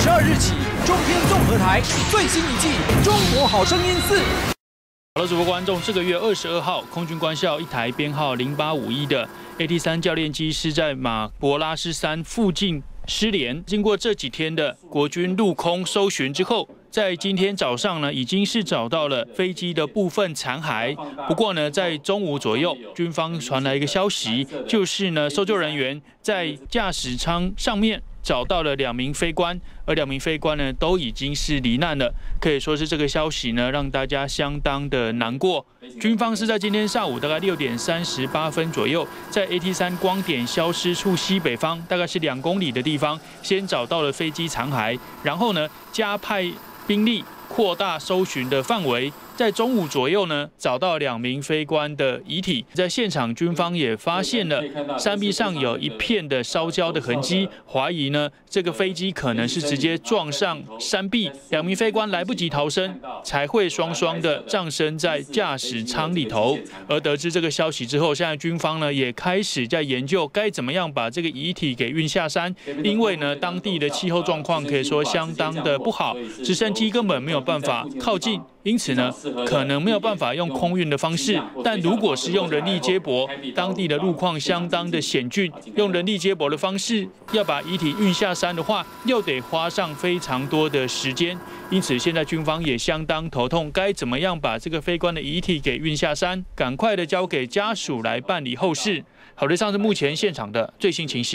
22日起，中天综合台最新一季《中国好声音4》。 好了，主播观众，这个月22号，空军官校一台编号0851的 AT3教练机是在马博拉斯山附近失联。经过这几天的国军陆空搜寻之后，在今天早上呢，已经是找到了飞机的部分残骸。不过呢，在中午左右，军方传来一个消息，就是呢，搜救人员在驾驶舱上面找到了2名飞官，而2名飞官呢都已经是罹难了，可以说是这个消息呢让大家相当的难过。军方是在今天上午大概6点38分左右，在 AT3 光点消失处西北方大概是2公里的地方，先找到了飞机残骸，然后呢加派兵力扩大搜寻的范围。在中午左右呢，找到2名飞官的遗体。在现场，军方也发现了山壁上有一片的烧焦的痕迹，怀疑呢这个飞机可能是直接撞上山壁，2名飞官来不及逃生，才会双双的葬身在驾驶舱里头。而得知这个消息之后，现在军方呢也开始在研究该怎么样把这个遗体给运下山，因为呢当地的气候状况可以说相当的不好，直升机根本没有办法靠近。因此呢，可能没有办法用空运的方式，但如果是用人力接驳，当地的路况相当的险峻，用人力接驳的方式要把遗体运下山的话，又得花上非常多的时间。因此，现在军方也相当头痛，该怎么样把这个飞官的遗体给运下山，赶快的交给家属来办理后事。好的，以上是目前现场的最新情形。